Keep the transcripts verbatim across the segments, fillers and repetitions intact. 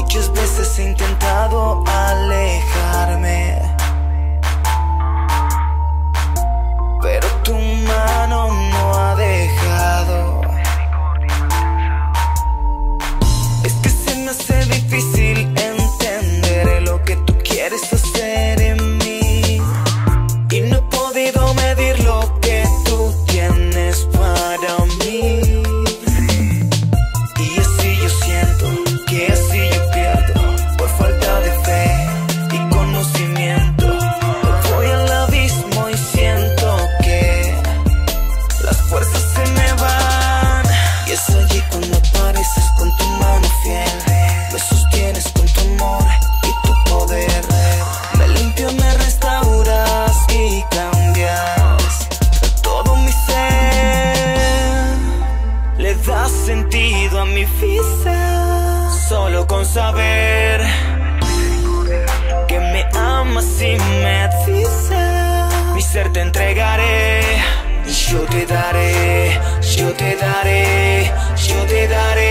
Muchas veces he intentado alejarme, pero tu mano no ha dejado. Es que se me hace difícil entender lo que tú quieres hacer en mí, y no he podido medir lo que tú tienes para mí. Y así yo siento que así yo pierdo por falta de fe y conocimiento. Me voy al abismo y siento que las fuerzas se me van. Y es allí cuando apareces con tu mano fiel, me sostienes con tu amor y tu poder. Me limpias, me restauras y cambias todo mi ser. Le das sentido a mi vida solo con saber que me amas y me dices: mi ser te entregaré, yo te daré, yo te daré, yo te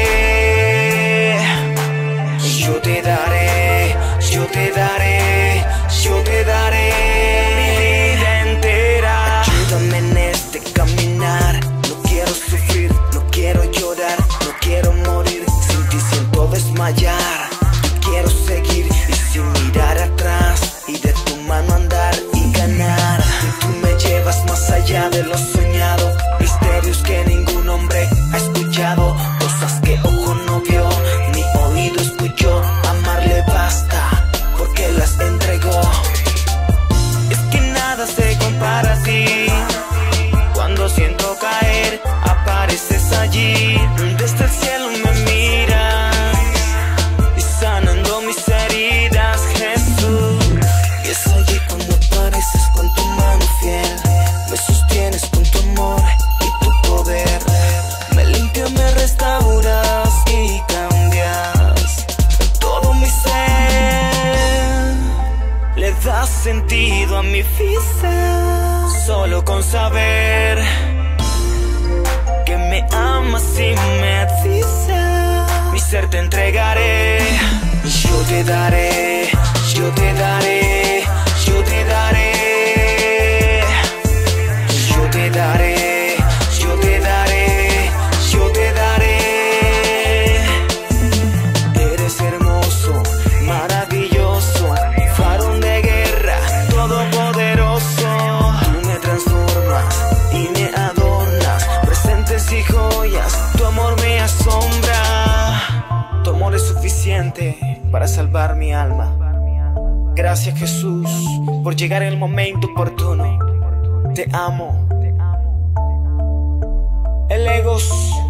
daré, yo te daré, yo te daré, yo te daré mi vida entera. Ayúdame en este caminar, no quiero sufrir, no quiero llorar, no quiero morir, sin ti siento desmayar. Quiero seguir y sin mirar atrás, y de tu mano andar y ganar. Tú me llevas más allá de lo soñado, misterios que ningún hombre ha escuchado, cosas que ojo no vio ni oído escuchó. Amarle basta porque las entregó. Es que nada se compara a ti. Cuando siento caer, apareces allí. Desde el cielo me miras y sanando mis heridas, Jesús. Y es allí cuando apareces con tu mano fiel, me sostienes con tu amor y tu poder. Me limpias, me restauras y cambias todo mi ser. Le das sentido a mi vida solo con saber que me amas y me dices: mi ser te entregaré, yo te daré, yo te daré, yo te daré, yo te daré, yo te daré, yo te daré. Eres hermoso, maravilloso, varón de guerra, todopoderoso. Tú me transformas y me adornas, presentes y joyas, tu amor me asombra. Tu amor es suficiente para salvar mi alma. Gracias, Jesús, por llegar en el momento oportuno. Te amo. El ego